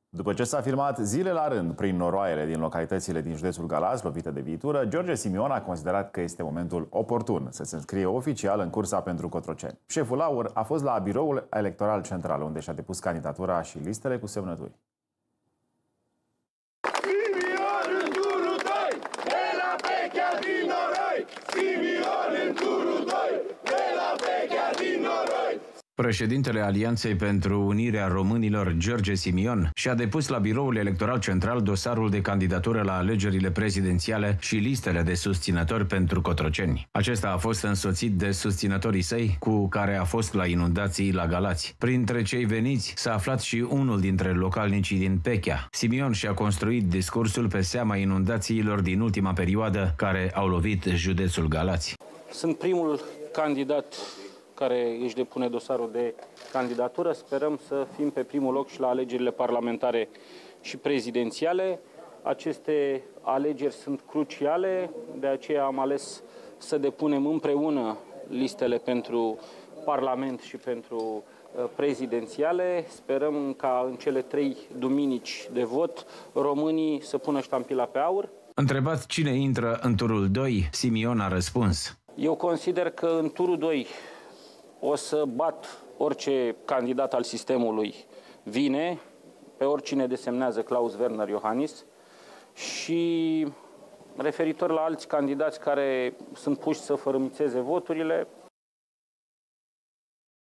După ce s-a filmat zile la rând prin noroaiele din localitățile din județul Galați lovite de viitură, George Simion a considerat că este momentul oportun să se înscrie oficial în cursa pentru Cotroceni. Șeful AUR a fost la biroul electoral central, unde și-a depus candidatura și listele cu semnături. Simion în turul 2, de la Pechea din Noroi! Simion în turul 2, de la Pechea din Noroi! Președintele Alianței pentru Unirea Românilor, George Simion, și-a depus la biroul electoral central dosarul de candidatură la alegerile prezidențiale și listele de susținători pentru Cotroceni. Acesta a fost însoțit de susținătorii săi, cu care a fost la inundații la Galați. Printre cei veniți s-a aflat și unul dintre localnicii din Pechea. Simion și-a construit discursul pe seama inundațiilor din ultima perioadă care au lovit județul Galați. Sunt primul candidat care își depune dosarul de candidatură. Sperăm să fim pe primul loc și la alegerile parlamentare și prezidențiale. Aceste alegeri sunt cruciale, de aceea am ales să depunem împreună listele pentru Parlament și pentru prezidențiale. Sperăm ca în cele 3 duminici de vot românii să pună ștampila pe aur. Întrebat cine intră în turul 2, Simion a răspuns: Eu consider că în turul 2 o să bat orice candidat al sistemului vine, pe oricine desemnează Klaus Werner Iohannis, și referitor la alți candidați care sunt puși să fărâmițeze voturile,